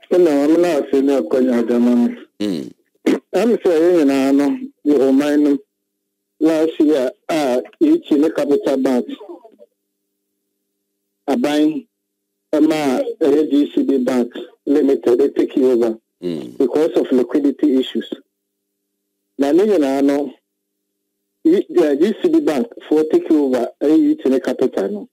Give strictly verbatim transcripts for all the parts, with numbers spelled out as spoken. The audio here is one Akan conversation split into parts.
No, I'm not saying I'm going to I'm saying, I know, you remind last year, uh, each in the capital bank, a buying a ma a G C B bank limited, they take you over because of liquidity issues. Now, you know, the G C B bank for take you over a each in the capital.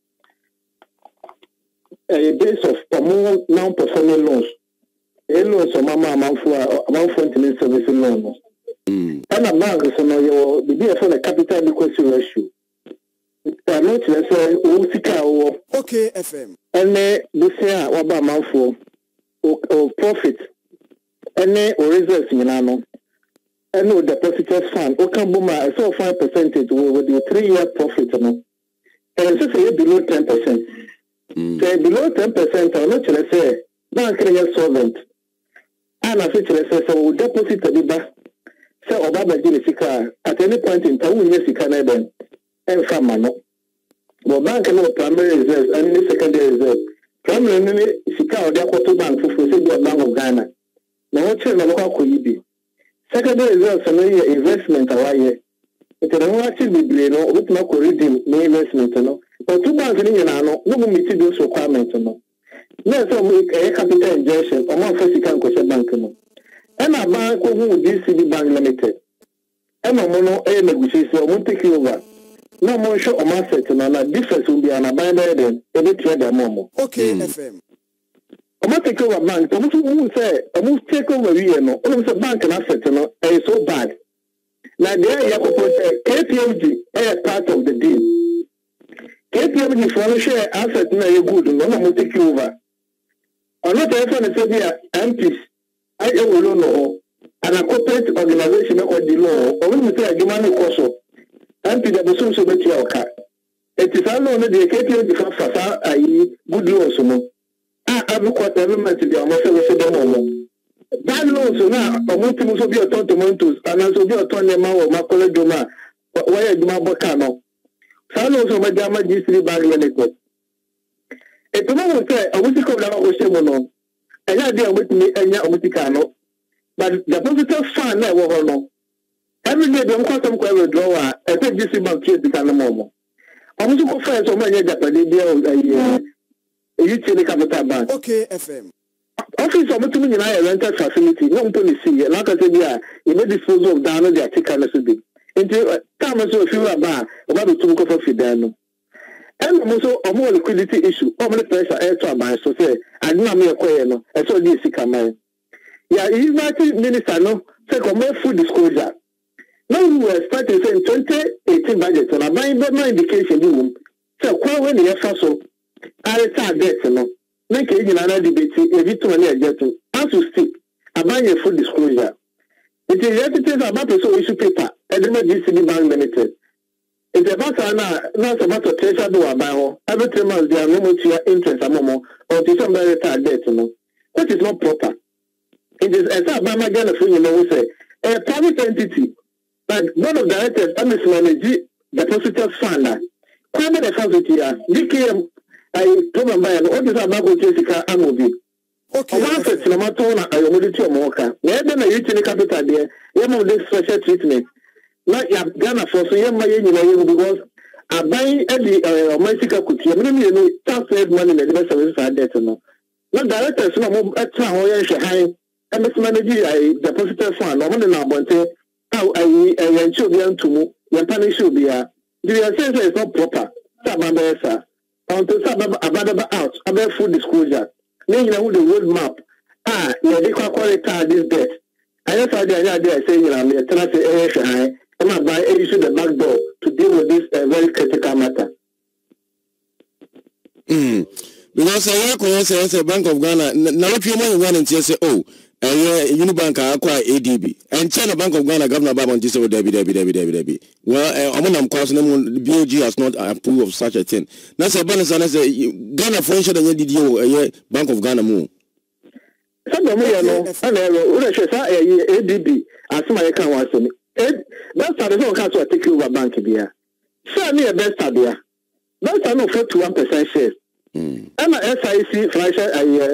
A base of non-performing loans. A loan so mama amount for amount for internet service loans. And a bank so no you the B F on a capital adequacy ratio. They are not necessarily O okay F M. And they say what amount for or profit. And they or reserves in ano. And no depositors fund. Okay, boom, I saw five percentage over the three year profit no. And it's say below ten percent. Say below ten percent, I'm not going to say, bank is solvent. And I say, so deposit the back. So, Obama Jilisika, at any point in time, yes, you can even, and from Mano. Well, bank no primary reserve and the secondary reserve. Primary Sika or the bank for the Bank of Ghana. Now, what's your local be? Secondary reserve, so investment away. It is actually be no, with no corridor, no investment, no. But two banks in Yanano, no meet those requirements. No, let's make a capital injection or more physical question bank. And a bank who G C B Bank Limited. And a mono a negotiation won't take you over. No more show of asset and a difference will be an abandoned every trader momo. Okay, F M. I'm not take over bank. I'm going to say, I'm going to take over here. No, all of the bank and asset is so bad. Now, there you have K P M G is part of the deal. K P M G for share asset na you good no na mo take over. Ono te fa na say bia M Ps I e wo no and a corporate organization or the law or we say agima no koso. M P da so so beti oka. It is alone no the K P M G for fasa ayi good law so no. Ah abu kwata element dey o mo say we say dem mo. Bad law so na o mo ti mo so bi oton tomatoes and so bi oton ne ma o makole doma. Why agima boka no. Sano so majama G C B Bank Limited. E to mo say awuti na o se mo no. Enya dey awuti ni enya awuti ka no. But the positive fan na wo ho no. Every day dem kwa some kwa withdraw a e G C B Bank case ka no mo. Awuti ko fa so mo enya japade dia o ayi. E uti ni capital bank. Okay, F M. Office of mutu ni na rental facility no mpo ni see. Na ka say bia e be disposal of down no dey take na so dey. Into time so if you are bad, about the two for Fidano. And also a more liquidity issue, how many pressure air to buy so say, I do not make a coin, and so this is coming. Yeah, he's not minister, no, take a more food disclosure. Now we were starting saying twenty eighteen budget, and I buy no indication room. So, quite when the F S O, I start debt, no, make it in another debate, if you to money get to, as to stick, I buy a food disclosure. It is entities about to so issue paper, and the G C B Bank Limited. It's about now, not about to treasure do a buy every three months they are no more to your interest a moment or to some very tired debt, you know. That is not proper. It is as a Bama Ghana for you know, say a private entity, but board of directors, I must manage depositor fund. Private account here, D K M, I come and buy an order about Jessica Amobi. Okay. One first, no matter what I wanted to Moka. Where then I usually capital there, you have this special treatment. Not you have Ghana for so you know because I buy every uh Mexico could you know tax money in the best service for that no. Not directors no more at how you should high and this manager I deposited fund no money now but how I I should be to me your punish should be a the sense is not proper. Sababesa. On to sababa ababa out about food disclosure. Then you know the roadmap. Ah, yeah, they can call it this debt. I just had the idea saying, I'm going to say, I'm going to buy issue the back door to deal with this uh, very critical matter. Mm. Because I work on say Bank of Ghana, now if you money one and say, oh, uh, Unibank acquire A D B, and China Bank of Ghana Governor Babon just over Debbie, Debbie, Debbie, Debbie, Debbie. Well, I'm on question, the B O G has not approved of such a thing. Now, say, Banana say, Ghana French and you did Bank of Ghana move. Some of me, I know, and I will say, A D B, as my account was to me. That's how the whole council take over bank here. So, near best idea. That's how no forty-one percent shares. And my S I C franchise,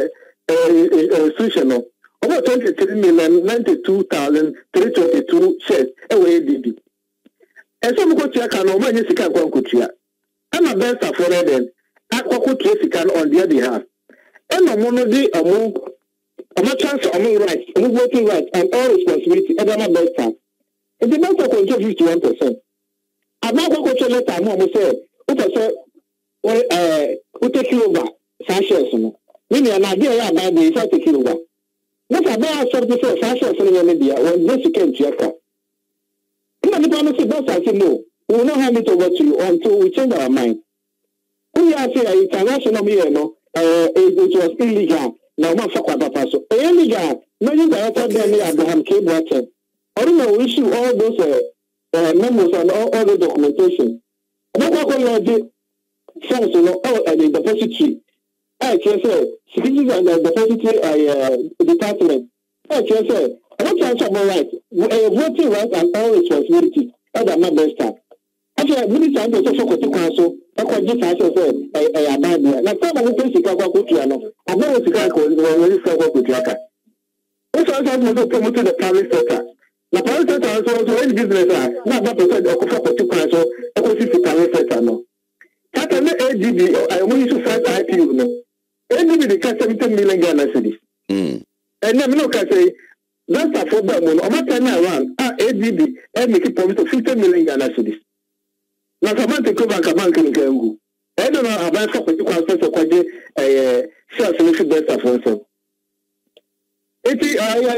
institution over twenty-three million ninety-two thousand three hundred twenty-two shares A D B. And some go to a can of money can go to I'm a best of foreign then. I go to can on their behalf. And I'm one of the among a chance among rights, among voting rights, and all responsibility. And I'm a best time. And the matter control fifty-one percent. I'm not going to let them almost say, what uh, who take you over? Sashes, meaning an idea about the effect take you over. What about something for Sashes in the media when this came to your car? Even if I'm saying, I say no, we will not hand it over to you until we change our mind. We are saying international, you know, uh, it was illegal. Now, my fuck about us. Illegal. No, you got to tell me Abraham K. Watson. I don't know, issue all those uh, uh, memos and all, all the documentation. What I call logic, sense, you know, all at the depository. I can say, security and the depository uh, department. I can say, I want to answer my rights, voting rights and all responsibilities. That's my best time. Actually, many times I talk to council. I quite just answer a bad one. Now, some of the things you can go to, I know. I know what you can call when you go to Jaka. Also, I want to promote the private sector. The private sector is also any business, not that percent of the two council, I go to the private sector. No. That an A D B, I want you to fight I P O. No. A D B, they can seventy million Ghana cedis. And then, look, I say, that's a for them. On my time around, A D B, and make a promise of fifty million Ghana cedis. Now, I want to go back a bank in Gangu. I don't know about what you can say for a share solution best of one. It's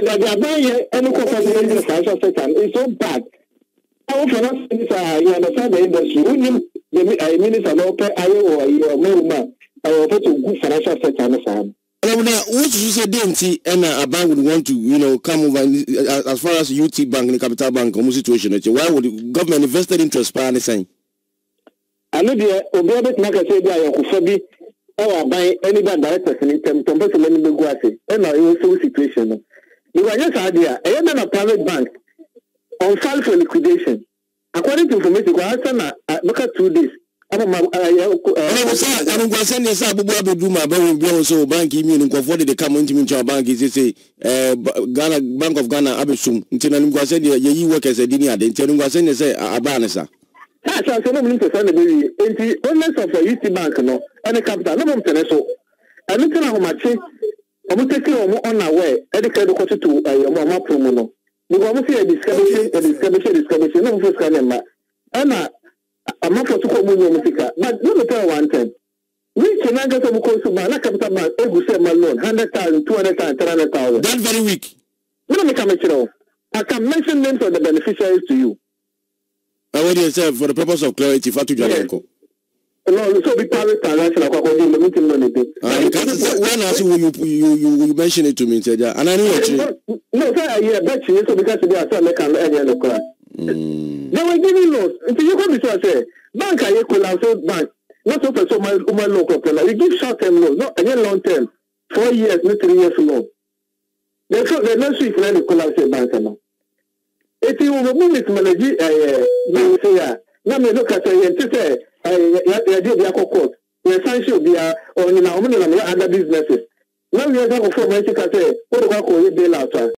a financial sector. It's so bad. Our finance minister, you understand the industry. We need the minister no pay I or your man. I will put a good financial sector. Now, what you say, D M T and a bank would want to, you know, come over as far as U T Bank and the Capital Bank or situation. Why would the government invested interest by anything? I know the Obiabet Naka said, I could be or by any bad directors in terms of many Beguasi. And I also situation. You are just idea. I am a private bank on file for liquidation. According to information, I look at two days. I don't know. I don't send this up. Abu do my bank, so bank immune and forwarded the come into our bank is say, Ghana Bank of Ghana Abisum. Until I'm going to send you work as a dinner. Then tell you send say a banasa. That's why I'm going to send the baby. And the owners of a U T bank, no, and the capital, no one can so. I look at how much I'm taking on our way, educate the quarter to a mama promo. We want to see a discussion, a discussion, a discussion, no first kind of Anna, I'm not for to come with but let me tell one thing. We can get some consumer, not capital bank, every say my loan, one hundred thousand, two hundred thousand, three hundred thousand. That's very weak. Let me come at you. I can mention names of the beneficiaries to you. I want to say for the purpose of clarity, Fatu Jalanko. No, so we private transaction according to the meeting money. When I see you you you you mention it to me, and I know it. No, sir, I hear bet you so because they are so make an area the class. They were giving loans. If you come to say bank I could bank, not so so my my local plan. We give short term loans, not again long term, four years, not three years loan. Therefore, the next week when you could bank now. If you will move it, Malaji, I say, now me look at it and say, I did the court. The essential be on other businesses. Now we are going to form a say, what do I call it, bail out?